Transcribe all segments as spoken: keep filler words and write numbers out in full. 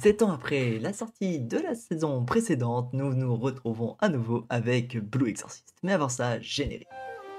sept ans après la sortie de la saison précédente, nous nous retrouvons à nouveau avec Blue Exorcist. Mais avant ça, générique.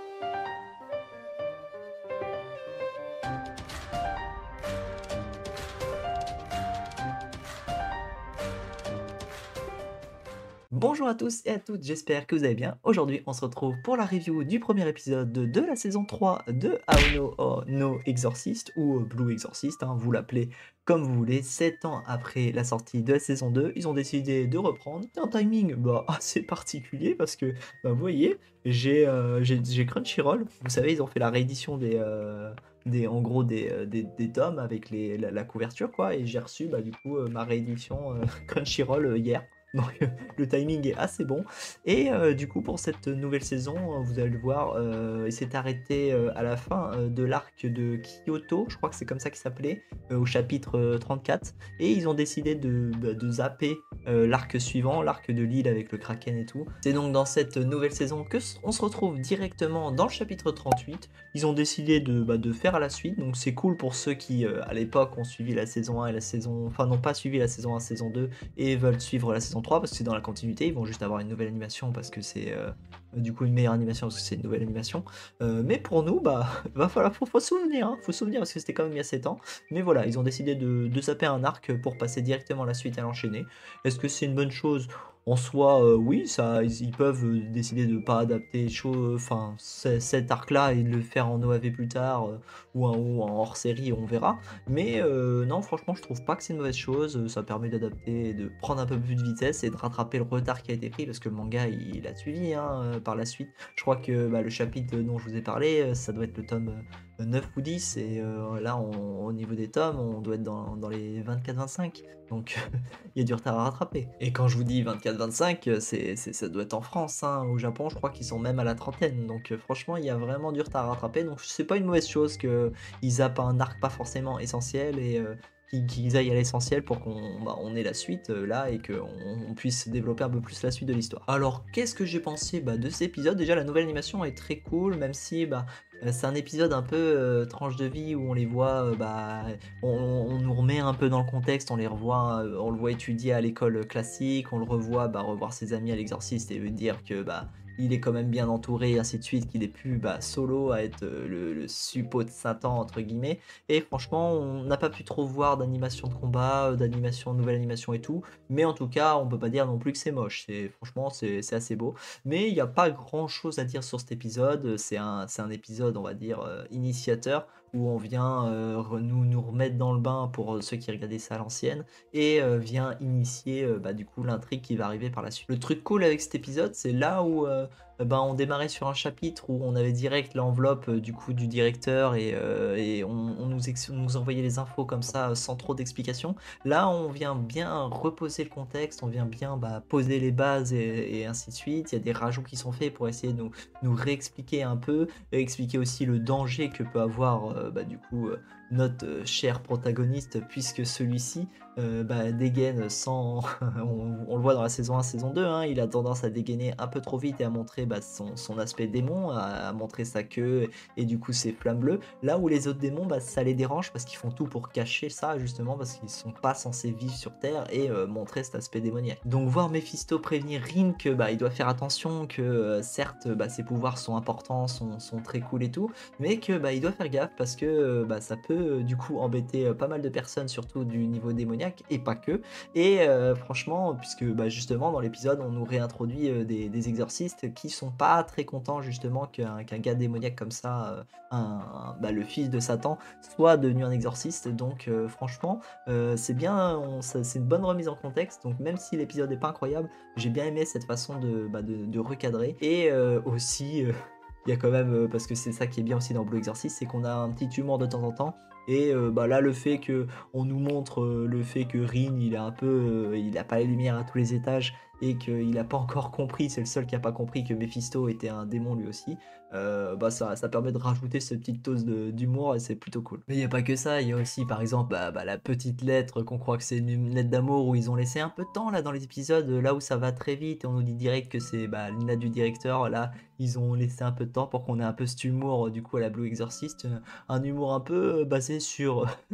Bonjour à tous et à toutes, j'espère que vous allez bien. Aujourd'hui, on se retrouve pour la review du premier épisode de la saison trois de How No, No Exorcist, ou Blue Exorcist, hein, vous l'appelez comme vous voulez. sept ans après la sortie de la saison deux, ils ont décidé de reprendre. C'est un timing bah, assez particulier parce que, bah, vous voyez, j'ai euh, j'ai j'ai Crunchyroll. Vous savez, ils ont fait la réédition des... euh, des, en gros des, euh, des, des tomes avec les, la, la couverture quoi, et j'ai reçu bah, du coup euh, ma réédition euh, Crunchyroll euh, hier. Donc le timing est assez bon. Et euh, du coup, pour cette nouvelle saison, euh, vous allez le voir, euh, il s'est arrêté euh, à la fin euh, de l'arc de Kyoto, je crois que c'est comme ça qu'il s'appelait, euh, au chapitre euh, trente-quatre. Et ils ont décidé de, bah, de zapper euh, l'arc suivant, l'arc de l'île avec le Kraken et tout. C'est donc dans cette nouvelle saison que on se retrouve directement dans le chapitre trente-huit. Ils ont décidé de, bah, de faire à la suite, donc c'est cool pour ceux qui, euh, à l'époque, ont suivi la saison un et la saison... Enfin, n'ont pas suivi la saison un, saison deux, et veulent suivre la saison trois parce que c'est dans la continuité. Ils vont juste avoir une nouvelle animation parce que c'est euh, du coup une meilleure animation parce que c'est une nouvelle animation. Euh, mais pour nous, bah, va falloir, faut, faut se souvenir, hein, faut se souvenir parce que c'était quand même il y a sept ans. Mais voilà, ils ont décidé de, de zapper un arc pour passer directement à la suite et à l'enchaîner. Est-ce que c'est une bonne chose? En soi, euh, oui, ça, ils, ils peuvent euh, décider de ne pas adapter chaud, enfin, c- cet arc-là et de le faire en O A V plus tard euh, ou, en, ou en hors-série, on verra. Mais euh, non, franchement, je trouve pas que c'est une mauvaise chose. Ça permet d'adapter, de prendre un peu plus de vitesse et de rattraper le retard qui a été pris parce que le manga il, il a suivi hein, euh, par la suite. Je crois que bah, le chapitre dont je vous ai parlé, euh, ça doit être le tome euh, neuf ou dix. Et euh, là, on- au niveau des tomes, on doit être dans, dans les vingt-quatre vingt-cinq. Donc il y a du retard à rattraper. Et quand je vous dis vingt-quatre vingt-cinq, c'est, c'est- ça doit être en France. Hein. Au Japon, je crois qu'ils sont même à la trentaine. Donc euh, franchement, il y a vraiment du retard à rattraper. Donc c'est pas une mauvaise chose que ils zappent un arc pas forcément essentiel et euh, qu'ils qu'ils aillent à l'essentiel pour qu'on bah, on ait la suite euh, là et qu'on on puisse développer un peu plus la suite de l'histoire. Alors qu'est-ce que j'ai pensé bah, de cet épisode? Déjà la nouvelle animation est très cool, même si bah, euh, c'est un épisode un peu euh, tranche de vie où on les voit, euh, bah, on, on nous remet un peu dans le contexte, on les revoit, euh, on le voit étudier à l'école classique, on le revoit bah, revoir ses amis à l'exorciste et veut dire que bah il est quand même bien entouré, et ainsi de suite, qu'il est plus bah, solo à être euh, le, le suppôt de Satan, entre guillemets. Et franchement, on n'a pas pu trop voir d'animation de combat, euh, d'animation, nouvelle animation et tout. Mais en tout cas, on peut pas dire non plus que c'est moche. C'est, franchement, c'est c'est assez beau. Mais il n'y a pas grand chose à dire sur cet épisode. C'est un, c'est un épisode, on va dire, euh, initiateur où on vient euh, re- nous, nous remettre dans le bain pour euh, ceux qui regardaient ça à l'ancienne et euh, vient initier euh, bah, du coup l'intrigue qui va arriver par la suite. Le truc cool avec cet épisode, c'est là où euh, ben, on démarrait sur un chapitre où on avait direct l'enveloppe euh, du coup du directeur et, euh, et on, on nous, ex- on nous envoyait les infos comme ça euh, sans trop d'explications. Là, on vient bien reposer le contexte, on vient bien bah, poser les bases et, et ainsi de suite. Il y a des rajouts qui sont faits pour essayer de nous, nous réexpliquer un peu, et expliquer aussi le danger que peut avoir euh, bah, du coup euh, notre euh, cher protagoniste puisque celui-ci euh, bah, dégaine sans... on, on le voit dans la saison un, saison deux, hein, il a tendance à dégainer un peu trop vite et à montrer bah, son, son aspect démon, à, à montrer sa queue et du coup ses flammes bleues. Là où les autres démons, bah, ça les dérange parce qu'ils font tout pour cacher ça justement parce qu'ils sont pas censés vivre sur Terre et euh, montrer cet aspect démoniaque. Donc voir Mephisto prévenir Rin que bah, il doit faire attention, que euh, certes bah, ses pouvoirs sont importants, sont, sont très cool et tout, mais que bah, il doit faire gaffe parce que euh, bah, ça peut euh, du coup embêter euh, pas mal de personnes, surtout du niveau démoniaque et pas que. Et euh, franchement, puisque bah, justement dans l'épisode on nous réintroduit euh, des, des exorcistes qui sont pas très contents justement qu'un qu'un gars démoniaque comme ça, euh, un, un- bah, le fils de Satan, soit devenu un exorciste. Donc euh, franchement, euh, c'est bien, on- ça- c'est une bonne remise en contexte. Donc même si l'épisode n'est pas incroyable, j'ai bien aimé cette façon de, bah, de, de recadrer. Et euh, aussi, euh, il y a quand même, euh, parce que c'est ça qui est bien aussi dans Blue Exorcist, c'est qu'on a un petit humour de temps en temps. Et euh, bah là, le fait que on nous montre euh, le fait que Rin, il a un peu, euh, il a pas les lumières à tous les étages et qu'il a pas encore compris, c'est le seul qui a pas compris que Mephisto était un démon lui aussi. Euh, bah ça, ça permet de rajouter cette petite dose de- d'humour et c'est plutôt cool. Mais il n'y a pas que ça, il y a aussi par exemple bah, bah, la petite lettre qu'on croit que c'est une lettre d'amour où ils ont laissé un peu de temps là dans les épisodes, là où ça va très vite et on nous dit direct que c'est bah, une lettre du directeur. Là ils ont laissé un peu de temps pour qu'on ait un peu cet humour du coup à la Blue Exorcist, euh, un humour un peu euh, basé sur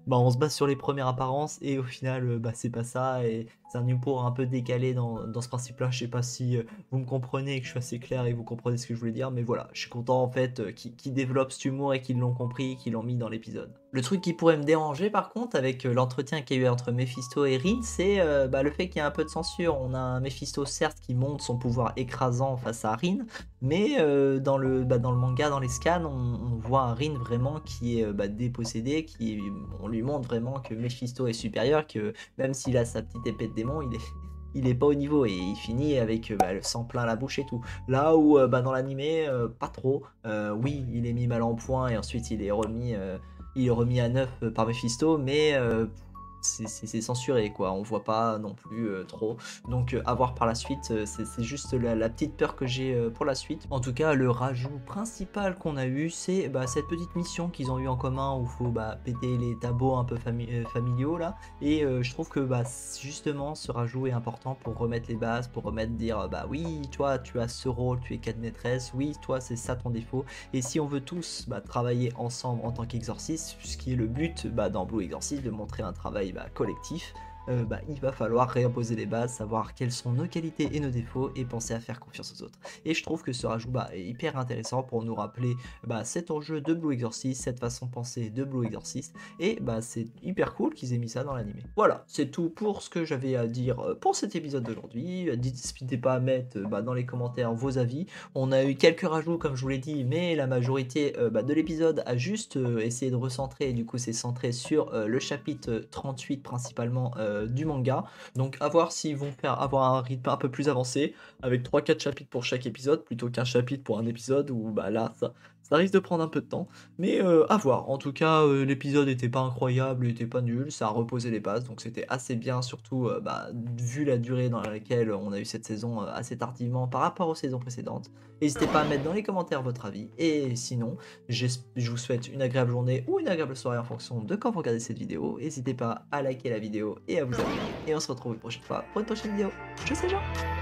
bah, on se base sur les premières apparences et au final, heu, bah, c'est pas ça et c'est un humour un peu décalé dans dans ce principe-là. Je sais pas si, heu, vous me comprenez et que je suis assez clair et que vous comprenez ce que je voulais dire, mais voilà, je suis content en fait, heu, qu'ils qu'ils développent cet humour et qu'ils l'ont compris, qu'ils l'ont mis dans l'épisode. Le truc qui pourrait me déranger par contre avec, heu, l'entretien qu'il y a eu entre Mephisto et Reed, c'est, heu, bah, le fait qu'il y a un peu de censure. On a un Mephisto certes qui montre son pouvoir écrasant face à Rin, mais heu, dans le, bah, dans le manga, dans les scans, on on voit un Rin vraiment qui est, heu, bah, dépossédé, qui on lui montre vraiment que Mephisto est supérieur, que même s'il a sa petite épée de démon, il est il est pas au niveau et il finit avec, heu, bah, le sang plein la bouche et tout. Là où, heu, bah, dans l'animé, heu, pas trop. Heu, oui, il est mis mal en point et ensuite il est remis, heu, il est remis à neuf, heu, par Mephisto, mais heu, c'est c'est c'est censuré quoi, on voit pas non plus, heu, trop. Donc heu, à voir par la suite, heu, c'est c'est juste la la petite peur que j'ai, heu, pour la suite. En tout cas, le rajout principal qu'on a eu, c'est, bah, cette petite mission qu'ils ont eu en commun où il faut, bah, péter les tabous un peu fami heu, familiaux là et heu, je trouve que, bah, c justement ce rajout est important pour remettre les bases, pour remettre dire, heu: «Bah oui, toi tu as ce rôle, tu es quête maîtresse, oui, toi c'est ça ton défaut» et si on veut tous, bah, travailler ensemble en tant qu'exorcistes, ce qui est le but, bah, dans Blue Exorcist de montrer un travail, bah, collectif, heu, bah, il va falloir réimposer les bases, savoir quelles sont nos qualités et nos défauts et penser à faire confiance aux autres. Et je trouve que ce rajout, bah, est hyper intéressant pour nous rappeler, bah, cet enjeu de Blue Exorcist, cette façon de penser de Blue Exorcist et bah, c'est hyper cool qu'ils aient mis ça dans l'animé. Voilà, c'est tout pour ce que j'avais à dire, heu, pour cet épisode d'aujourd'hui. Heu, dites n'hésitez pas à mettre, heu, bah, dans les commentaires vos avis. On a eu quelques rajouts comme je vous l'ai dit, mais la majorité, heu, bah, de l'épisode a juste, heu, essayé de recentrer et du coup c'est centré sur, heu, le chapitre, heu, trente-huit principalement, heu, du manga. Donc à voir s'ils vont faire avoir un rythme un peu plus avancé, avec trois quatre chapitres pour chaque épisode, plutôt qu'un chapitre pour un épisode où bah là ça ça risque de prendre un peu de temps. Mais heu, à voir. En tout cas, heu, l'épisode était pas incroyable, il était pas nul, ça a reposé les bases, donc c'était assez bien surtout, heu, bah, vu la durée dans laquelle on a eu cette saison, heu, assez tardivement par rapport aux saisons précédentes. N'hésitez pas à mettre dans les commentaires votre avis et sinon, j'es je vous souhaite une agréable journée ou une agréable soirée en fonction de quand vous regardez cette vidéo. N'hésitez pas à liker la vidéo et à vous abonner et on se retrouve une prochaine fois pour une prochaine vidéo. Tchuss les gens!